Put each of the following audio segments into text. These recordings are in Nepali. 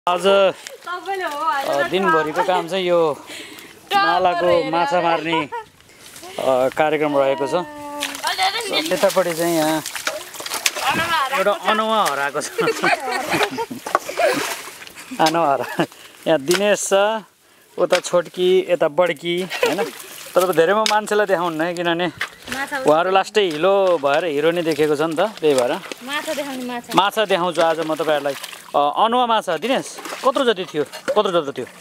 आज दिनभरिको काम चाहिँ यो नालाको माछा मार्ने कार्यक्रम रहेको छ। यतापट्टि चाहिँ यहाँ एउटा अनुवा हराएको छ। अनुवा हरा यहाँ दिनेश छ, उता छोटकी, यता बड्की हैन। तर धेरैमा मान्छेलाई देखाउन्न है, किनभने उहाँहरू लास्टै हिलो भएर हिरो नै देखेको छ नि त, त्यही भएर माछा देखाउँछु आज म तपाईँहरूलाई। अनुवा माछा दिनेश कत्रो जति थियो? कत्रो जति थियो?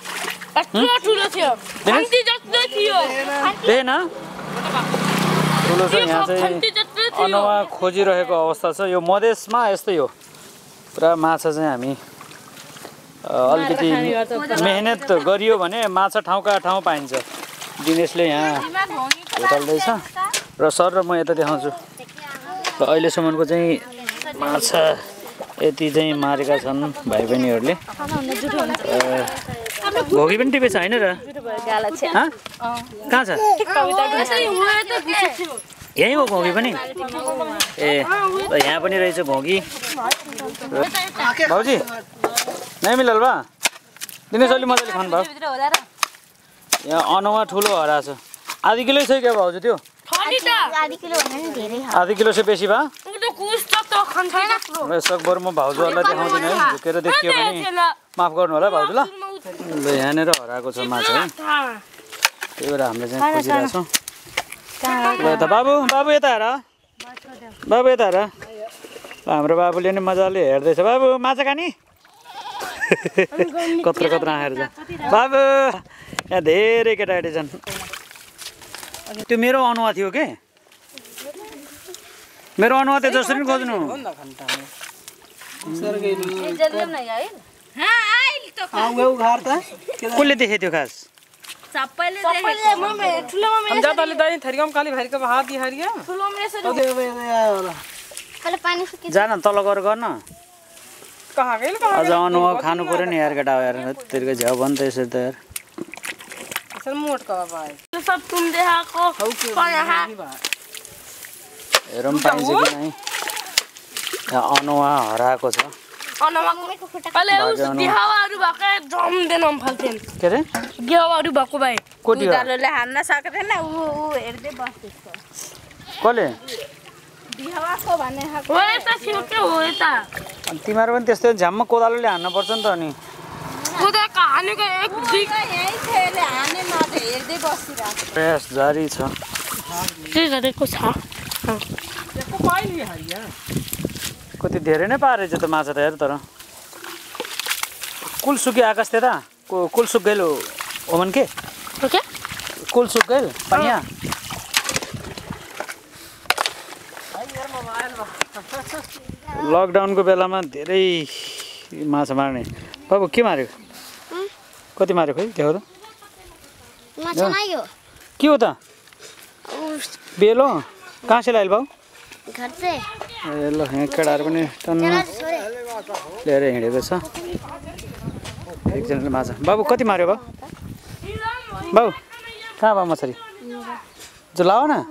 देखेन ठुलो छ। यहाँ चाहिँ अनुवा खोजिरहेको अवस्था छ। यो मधेसमा यस्तै हो, पुरा माछा चाहिँ हामी अलिकति मेहनत गरियो भने माछा ठाउँका ठाउँ पाइन्छ। दिनेशले यहाँ होटल्दैछ र सर र म यता देखाउँछु। र अहिलेसम्मको चाहिँ माछा यति चाहिँ मारेका छन् भाइ बहिनीहरूले। घोगी पनि टिपेछ होइन र? कहाँ छ? यहीँ हो घोगी पनि? ए यहाँ पनि रहेछ घोगी। भाउजी नै मिलल बा? दिनेश अलि मजाले खानु भयो। यहाँ अनुवा ठुलो हरा छ। आधी किलो छ क्या भाउजू? त्यो आधी किलो से बेसी भा? सकभर म भाउजूहरूलाई देखाउँदिनँ है, झुकेर देखियो भने माफ गर्नु होला भाउजू ल। यहाँनिर हराएको छ माछा है, त्यही भएर हामीले चाहिँ खोजिरहेको छौँ। यता बाबु, बाबु यता हेर, बाबु यता हेर। हाम्रो बाबुले नि मजाले हेर्दैछ। बाबु माछा खाने? कत्रो कत्रो आएर छ बाबु। यहाँ धेरै केटाकेटी छन्। त्यो मेरो अनुवा थियो के? मेरो अनुवा त्यो जसरी खोज्नु। कसले देखे त्यो खास? जान तल गएर गर्न। अझ अनुवा खानु पर्यो नि यार केटा। यार तेरिको झ्याउ भयो नि त यसरी त यार। हेरौँ पाइन्छ कि नै। यहाँ अनुवा हराएको छ। के अरे गेवाहरू भएको भए कोटीहरूले हान्न सक्दैन। ऊ हेर्दै बस्दैछ। कसले? बिहावाको भन्ने हो यता थियो के हो यता। तिमीहरू पनि त्यस्तै झ्याममा कोदालोले हान्न पर्छ नि त। अनि कोदाको हानेको एक दुई यही थेले हाने मात्र हेर्दै बसिरहेको। प्रयास जारी छ। के गरेको छ? कति धेरै नै पारेछ त माछा त यार। तर कुल सुक्यो आकाश त्यता कुल सुक गइल ओमन के कुल सुक गइल पनिया। लकडाउनको बेलामा धेरै माछा मार्ने। बाबु के मार्यो? कति मार्यो खोइ देखाउ त। के हो त? बेलो कहाँ से लाइल भाउ? ए ल यहाँ केटाहरू पनि टन्न लिएर हिँडेको छ। एकजनाले माछा। बाबु कति मार्यो भाउ? बाबु कहाँ भयो मछली? जो लाओ न।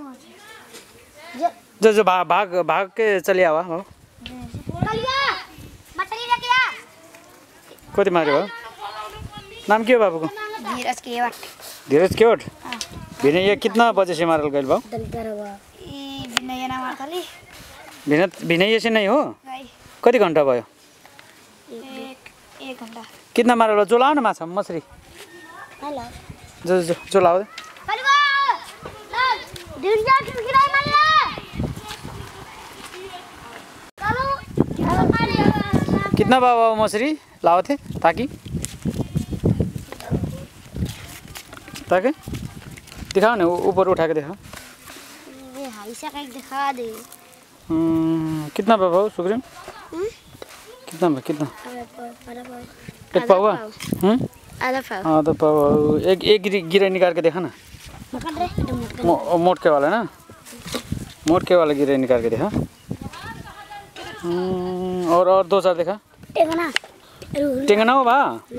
जो भाग भाग के चली आवा भाउ। कति मार्यो भाउ? नाम के हो बाबूको? धीरज केवट। विनय कितना बजे से मारल गइल भाउ? विनय से नहीं हो? कति घंटा भयो? एक घंटा। कितना मारल? जो लाओ न माछा मछली। जो लाओ। कितना बाबा मछली लाओ थे? ताकि दिखाओ ना, ऊपर उठा के दिखाओ। दिखा दे। कितना बाबा सुग्रीम? कितना एक पावा? आधा पावा। एक गिरा निकाल के देखा ना। मोटके वाला ना, मोटके वाला गिरा निकाल के देखा। और दो चार देखा। टेंगना हो भा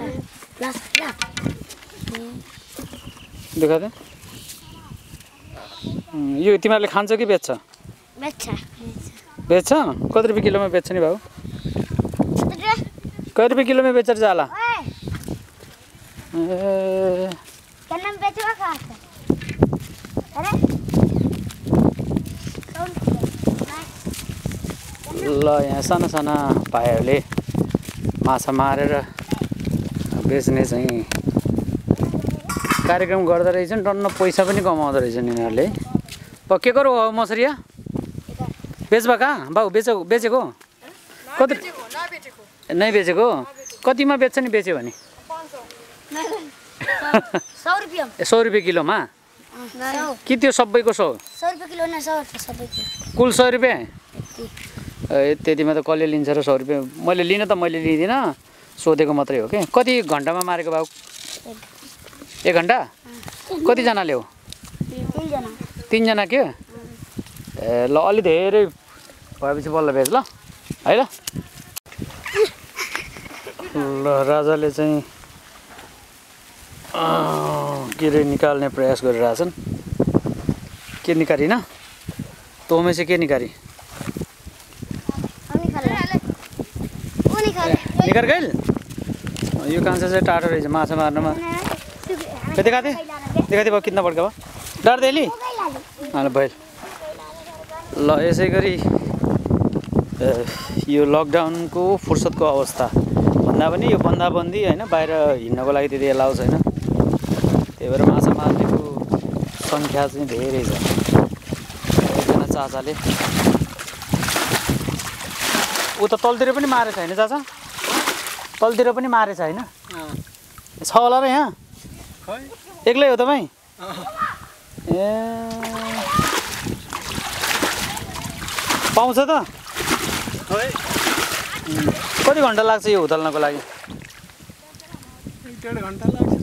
देखा दे। यो तिमीहरूले खान्छ कि बेच्छ? बेच्छ। कति रुपियाँ किलोमा बेच्छ नि भाउ? कति रुपियाँ किलोमा बेचेर जाला? कन्नम बेचवा खा अरे ल यहाँ साना साना भाइहरूले माछा मारेर बेच्ने चाहिँ कार्यक्रम गर्दो रहेछन्। टन्न पैसा पनि कमाउँदो रहेछन् यिनीहरूले। के गरौँ हो मसरिया बेचबा कहाँ बाउ बेचेको कति नै बेचेको कतिमा बेच्छ नि बेच्यो भने 100 रुपैयाँ 100 रुपियाँ किलोमा कि त्यो सबैको 100 रुपैयाँ किलो न 100 सबैको कुल 100 रुपियाँ ए त्यतिमा त कसले लिन्छ र 100 रुपियाँ मैले लिन त मैले लिँदिनँ सोधेको मात्रै हो कि कति घन्टामा मारेको बाउ 1 घन्टा कतिजनाले हो 3 जना के ए ल अलि धेरै भएपछि बल्ल बेच ल है ल ल राजाले चाहिँ के रे निकाल्ने प्रयास गरिरहेछन् के निकालिन तोमे चाहिँ के निकाली निकार गइल यो कान्छा चाहिँ टाढो रहेछ माछा मार्नमा देखाते भयो कितना बड्का भयो डरदेली भइल ल यसै गरी यो लकडाउनको फुर्सदको अवस्था भन्दा पनि यो बन्दाबन्दी होइन बाहिर हिँड्नको लागि त्यति एलाउ छैन त्यही भएर माछा मार्नेको सङ्ख्या चाहिँ धेरै छ एकजना चाचाले उता तलतिर पनि मारेछ होइन चाचा तलतिर पनि मारेछ होइन छ होला र यहाँ एक्लै हो तपाईँ ए पाउँछ त कति घन्टा लाग्छ यो उताल्नको लागि 1.5 घन्टा लाग्छ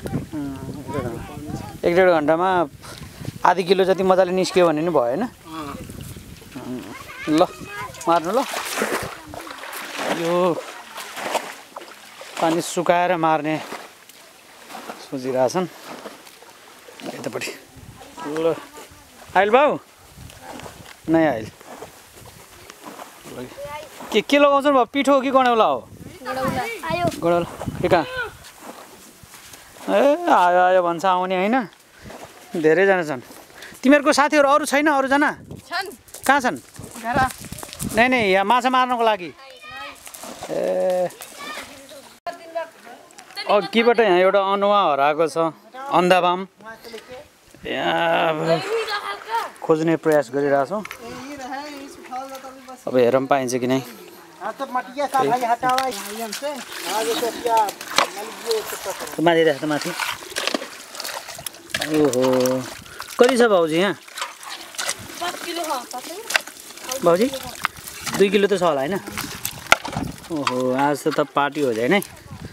1.5 घन्टामा आधी किलो जति मजाले निस्क्यो भने नि भयो होइन ल मार्नु ल यो पानी सुकाएर मार्ने सोचिरहेछन् यतापट्टि ल आइल बाउ नै आइल के लगाउँछन् भाउ पिठो कि गडौला हो गडौला के कहाँ ए आयो आयो भन्छ आउने होइन धेरैजना छन् तिमीहरूको साथीहरू अरू छैन अरूजना कहाँ छन् नै यहाँ माछा मार्नको लागि ए अघिबाट यहाँ एउटा अनुवा हराएको छ अन्धाबाम यहाँ खोज्ने प्रयास गरिरहेछौँ अब हेरौँ पाइन्छ कि नै माथि राख्छ माथि ओहो कति छ भाउजू यहाँ भाउजी 2 किलो त छ होला होइन ओहो आज त पार्टी हो जाए नै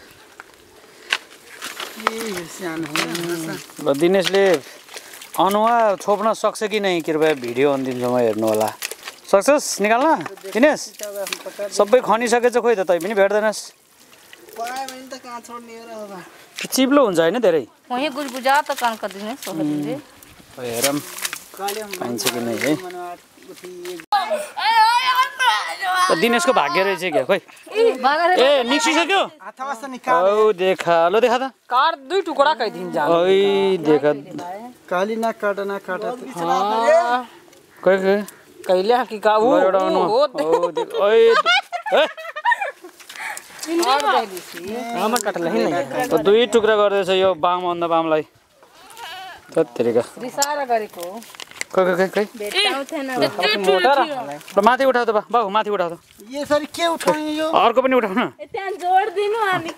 ल दिनेशले अनुवा छोप्न सक्छ कि नै कृपया भिडियो अन्तिमसम्म हेर्नु होला सक्छस् निकाल्न दिनेश सबै खनिसकेछ खोइ त तै पनि भेट्दैनस् चिप्लो हुन्छ होइन धेरै हेरौँ पाइन्छ कि नै है दिनेशको भाग्य रहेछ क्या खोइ ए निस्किसक्यो औ देखा लो देखा त कार 2 टुकड़ा कर दिन जा ओइ देखा काली ना काटा खोइ कैले की का वो एउटा अनु ओ देख ओइ आमा काटला है नहीं 2 टुक्रा गर्दैछ यो बाम अन्ध बामलाई तत्तेरीका रिसारा गरेको खै बेटाउ थिएन मोटर ल माथि उठाउ त बाबु माथि उठाउ त यसरी के उठाउने यो अर्को पनि उठाउ न त्यहाँ जोड दिनु अनि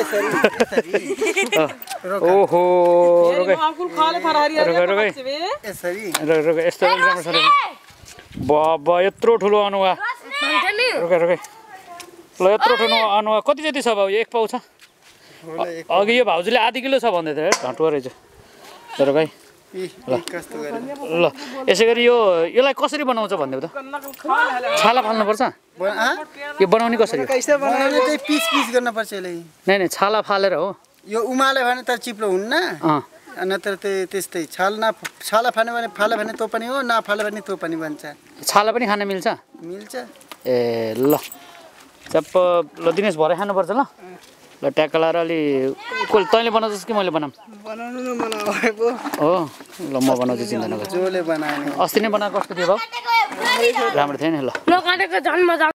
यसरी ओहो रोके आकुल खाले फरारी रोके यसरी रोके यस्तो राम्रो छ बाबा यत्रो ठुलो अनुवा रोके ल यत्रो ठुलो अनुवा कति जति छ बाबु एक पाउ छ अघि यो भाउजूले आधी किलो छ भन्दै थियो घटुवा रहेछ तर भाइ ल यसै गरी यसलाई कसरी बनाउँछ भन्दै त छाला फाल्नुपर्छ यो बनाउने कसरी कैसे बनाउने चाहिँ पिस गर्न पर्छ यसलाई नै छाला फालेर हो यो उमाले भने त चिप्लो हुन्न नत्र त्यस्तै छाला फाल्यो भने फाले भने तो पनि हो नफाले भने तो पनि भन्छ छाला पनि खान मिल्छ मिल्छ ए ल चप्प ल दिनेश भरे खानुपर्छ ल ल ट्याक्क लाएर अलि तैँले बनाउँछस् कि मैले बनाऊँ बनाउनु न बनाएको हो ल म बनाउँछु चिन्ता नगर जोले बनाएन अस्ति नै बनाएको कस्तो थियो भाउ राम्रो थियो नि ल नकाटेको झन् मजा